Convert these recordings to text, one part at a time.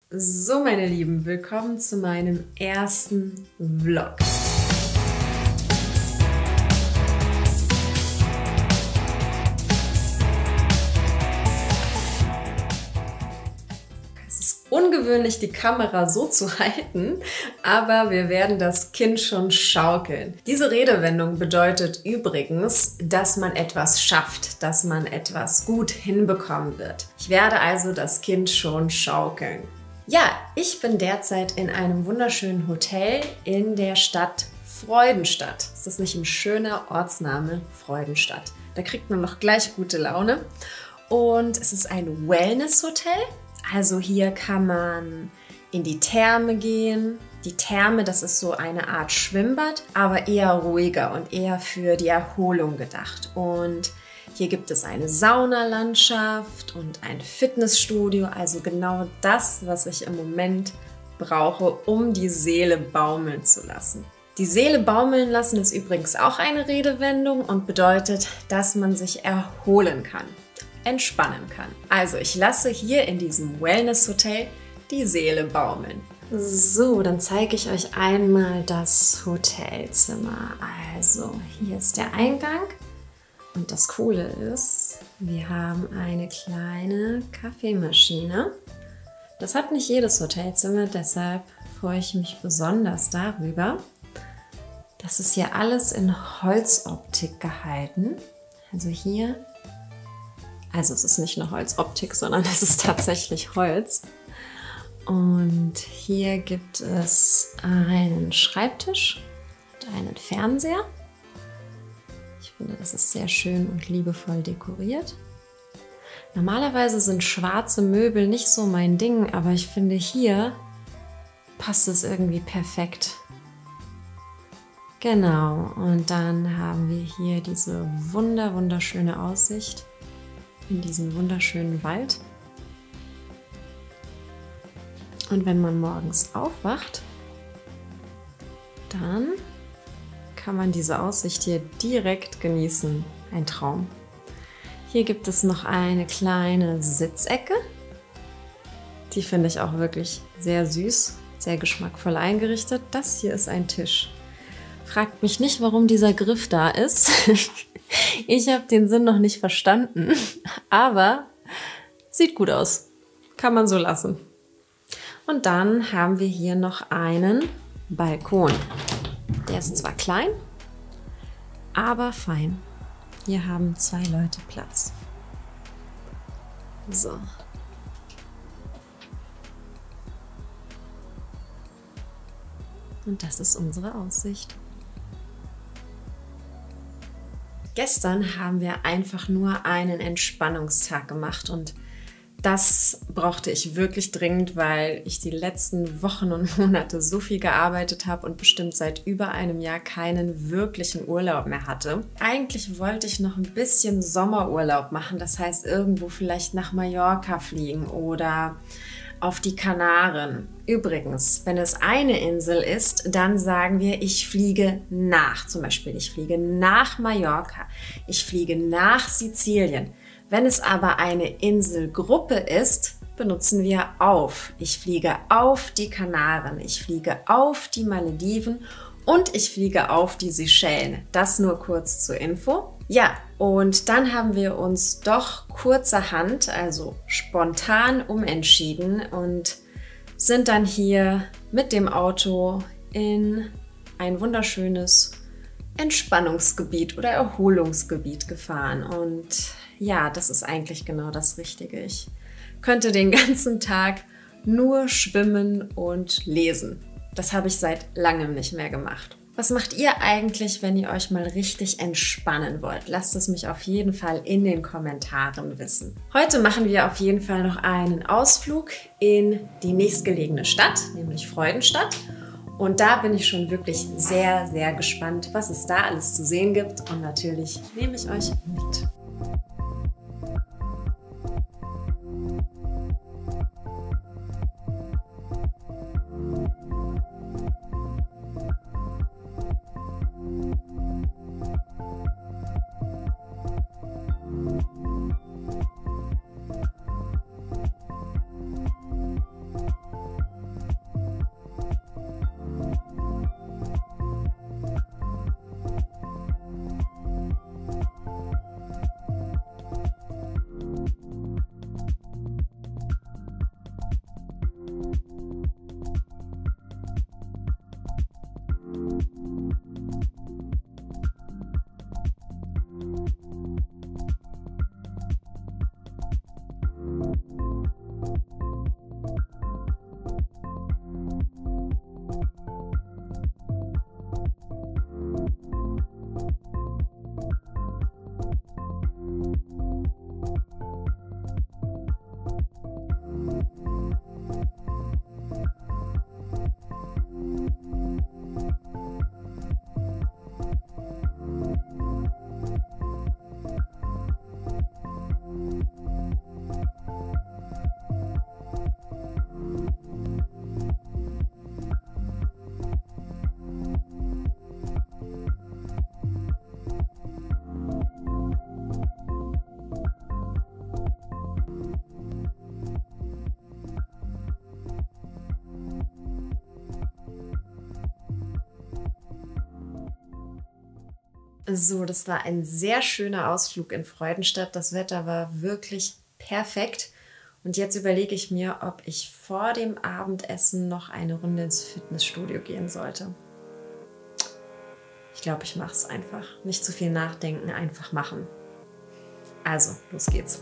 So, meine Lieben, willkommen zu meinem ersten Vlog. Es ist ungewöhnlich, die Kamera so zu halten, aber wir werden das Kind schon schaukeln. Diese Redewendung bedeutet übrigens, dass man etwas schafft, dass man etwas gut hinbekommen wird. Ich werde also das Kind schon schaukeln. Ja, ich bin derzeit in einem wunderschönen Hotel in der Stadt Freudenstadt. Ist das nicht ein schöner Ortsname? Freudenstadt. Da kriegt man noch gleich gute Laune. Und es ist ein Wellness-Hotel. Also hier kann man in die Therme gehen. Die Therme, das ist so eine Art Schwimmbad, aber eher ruhiger und eher für die Erholung gedacht. Und hier gibt es eine Saunalandschaft und ein Fitnessstudio, also genau das, was ich im Moment brauche, um die Seele baumeln zu lassen. Die Seele baumeln lassen ist übrigens auch eine Redewendung und bedeutet, dass man sich erholen kann, entspannen kann. Also ich lasse hier in diesem Wellness-Hotel die Seele baumeln. So, dann zeige ich euch einmal das Hotelzimmer. Also hier ist der Eingang. Und das Coole ist, wir haben eine kleine Kaffeemaschine. Das hat nicht jedes Hotelzimmer, deshalb freue ich mich besonders darüber. Das ist hier alles in Holzoptik gehalten. Also hier, also es ist nicht nur Holzoptik, sondern es ist tatsächlich Holz. Und hier gibt es einen Schreibtisch und einen Fernseher. Ich finde, das ist sehr schön und liebevoll dekoriert. Normalerweise sind schwarze Möbel nicht so mein Ding, aber ich finde, hier passt es irgendwie perfekt. Genau, und dann haben wir hier diese wunderschöne Aussicht in diesen wunderschönen Wald. Und wenn man morgens aufwacht, dann kann man diese Aussicht hier direkt genießen. Ein Traum. Hier gibt es noch eine kleine Sitzecke. Die finde ich auch wirklich sehr süß, sehr geschmackvoll eingerichtet. Das hier ist ein Tisch. Fragt mich nicht, warum dieser Griff da ist. Ich habe den Sinn noch nicht verstanden, aber sieht gut aus. Kann man so lassen. Und dann haben wir hier noch einen Balkon. Der ist zwar klein, aber fein. Hier haben 2 Leute Platz. So. Und das ist unsere Aussicht. Gestern haben wir einfach nur einen Entspannungstag gemacht und das brauchte ich wirklich dringend, weil ich die letzten Wochen und Monate so viel gearbeitet habe und bestimmt seit über einem Jahr keinen wirklichen Urlaub mehr hatte. Eigentlich wollte ich noch ein bisschen Sommerurlaub machen, das heißt irgendwo vielleicht nach Mallorca fliegen oder auf die Kanaren. Übrigens, wenn es eine Insel ist, dann sagen wir, ich fliege nach. Zum Beispiel, ich fliege nach Mallorca, ich fliege nach Sizilien. Wenn es aber eine Inselgruppe ist, benutzen wir auf. Ich fliege auf die Kanaren, ich fliege auf die Malediven und ich fliege auf die Seychellen. Das nur kurz zur Info. Ja, und dann haben wir uns doch kurzerhand, also spontan umentschieden und sind dann hier mit dem Auto in ein wunderschönes Entspannungsgebiet oder Erholungsgebiet gefahren. Und ja, das ist eigentlich genau das Richtige. Ich könnte den ganzen Tag nur schwimmen und lesen. Das habe ich seit langem nicht mehr gemacht. Was macht ihr eigentlich, wenn ihr euch mal richtig entspannen wollt? Lasst es mich auf jeden Fall in den Kommentaren wissen. Heute machen wir auf jeden Fall noch einen Ausflug in die nächstgelegene Stadt, nämlich Freudenstadt. Und da bin ich schon wirklich sehr, sehr gespannt, was es da alles zu sehen gibt. Und natürlich nehme ich euch mit. So, das war ein sehr schöner Ausflug in Freudenstadt. Das Wetter war wirklich perfekt. Und jetzt überlege ich mir, ob ich vor dem Abendessen noch eine Runde ins Fitnessstudio gehen sollte. Ich glaube, ich mache es einfach. Nicht zu viel nachdenken, einfach machen. Also, los geht's.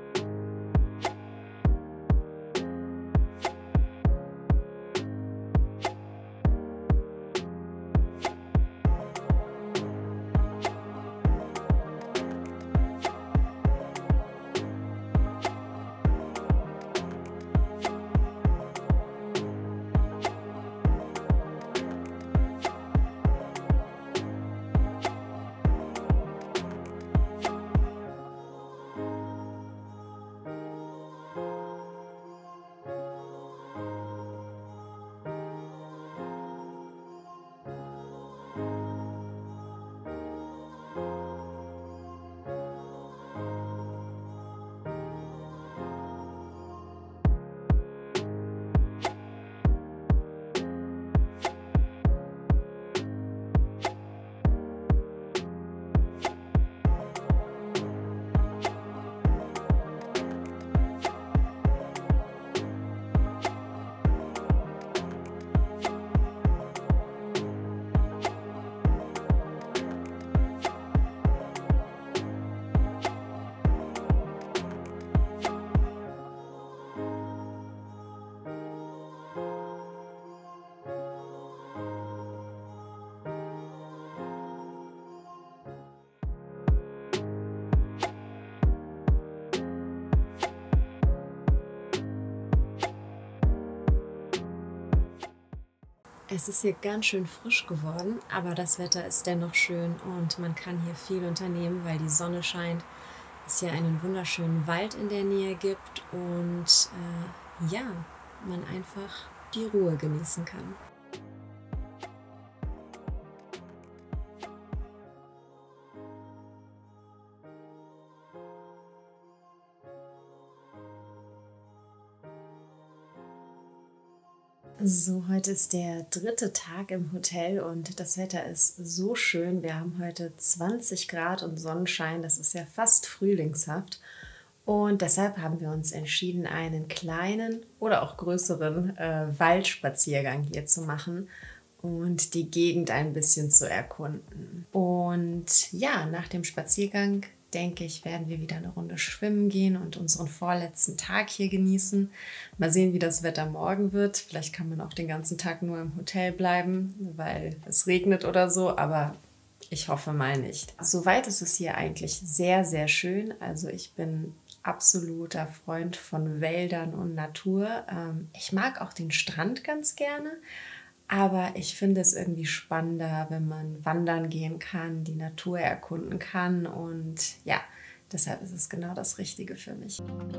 Es ist hier ganz schön frisch geworden, aber das Wetter ist dennoch schön und man kann hier viel unternehmen, weil die Sonne scheint, es hier einen wunderschönen Wald in der Nähe gibt und ja, man einfach die Ruhe genießen kann. So, heute ist der 3. Tag im Hotel und das Wetter ist so schön. Wir haben heute 20 Grad und Sonnenschein, das ist ja fast frühlingshaft. Und deshalb haben wir uns entschieden, einen kleinen oder auch größeren Waldspaziergang hier zu machen und die Gegend ein bisschen zu erkunden. Und ja, nach dem Spaziergang denke ich, werden wir wieder eine Runde schwimmen gehen und unseren vorletzten Tag hier genießen. Mal sehen, wie das Wetter morgen wird. Vielleicht kann man auch den ganzen Tag nur im Hotel bleiben, weil es regnet oder so, aber ich hoffe mal nicht. Soweit ist es hier eigentlich sehr, sehr schön. Also ich bin absoluter Freund von Wäldern und Natur. Ich mag auch den Strand ganz gerne. Aber ich finde es irgendwie spannender, wenn man wandern gehen kann, die Natur erkunden kann und ja, deshalb ist es genau das Richtige für mich.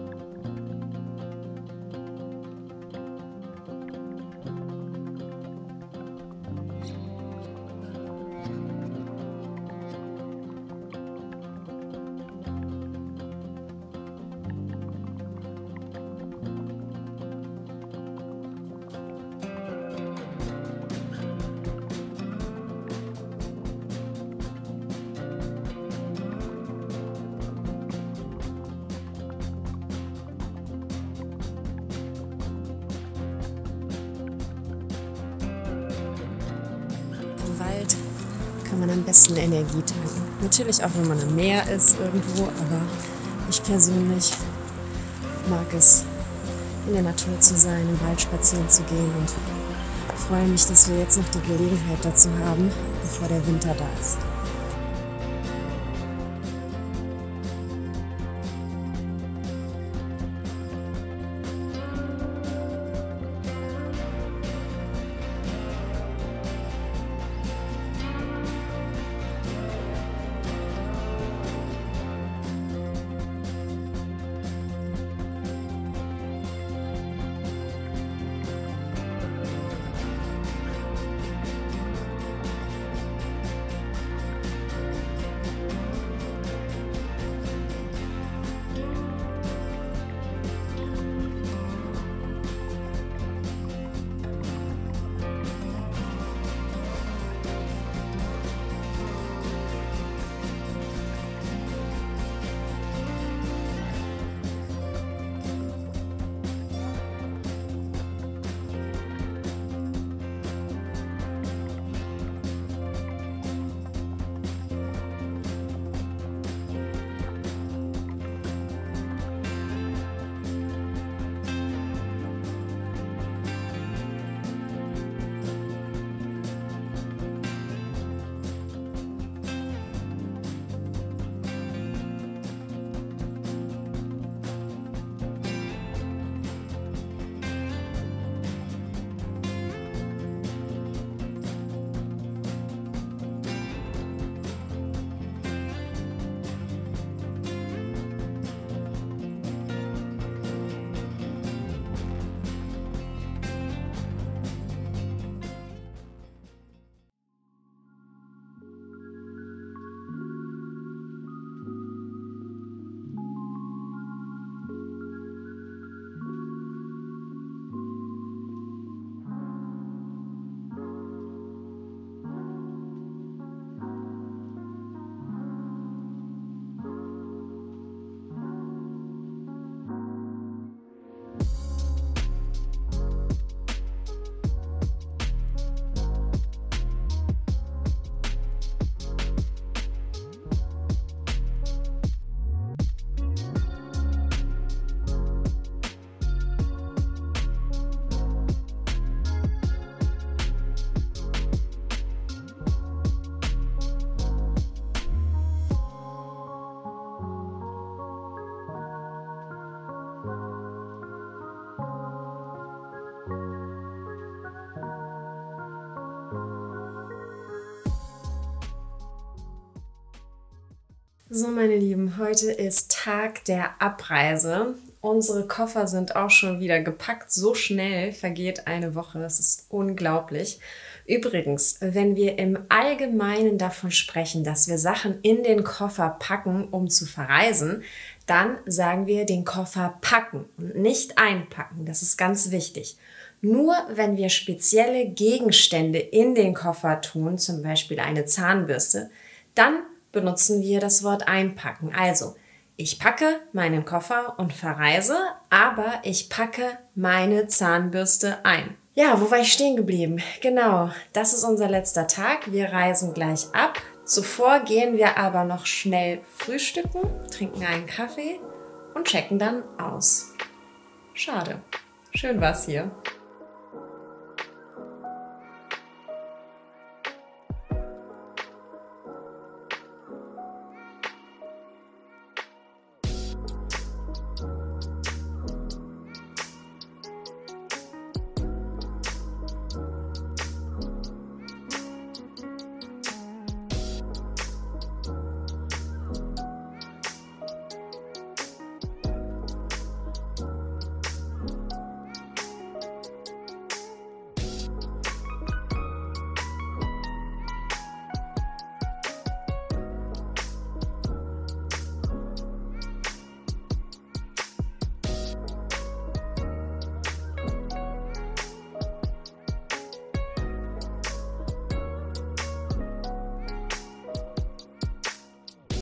Im Wald kann man am besten Energie tanken. Natürlich auch, wenn man am Meer ist irgendwo, aber ich persönlich mag es, in der Natur zu sein, im Wald spazieren zu gehen und freue mich, dass wir jetzt noch die Gelegenheit dazu haben, bevor der Winter da ist. So, meine Lieben, heute ist Tag der Abreise. Unsere Koffer sind auch schon wieder gepackt. So schnell vergeht eine Woche. Das ist unglaublich. Übrigens, wenn wir im Allgemeinen davon sprechen, dass wir Sachen in den Koffer packen, um zu verreisen, dann sagen wir den Koffer packen und nicht einpacken. Das ist ganz wichtig. Nur wenn wir spezielle Gegenstände in den Koffer tun, zum Beispiel eine Zahnbürste, dann benutzen wir das Wort einpacken. Also, ich packe meinen Koffer und verreise, aber ich packe meine Zahnbürste ein. Ja, wo war ich stehen geblieben? Genau, das ist unser letzter Tag. Wir reisen gleich ab. Zuvor gehen wir aber noch schnell frühstücken, trinken einen Kaffee und checken dann aus. Schade. Schön war's hier.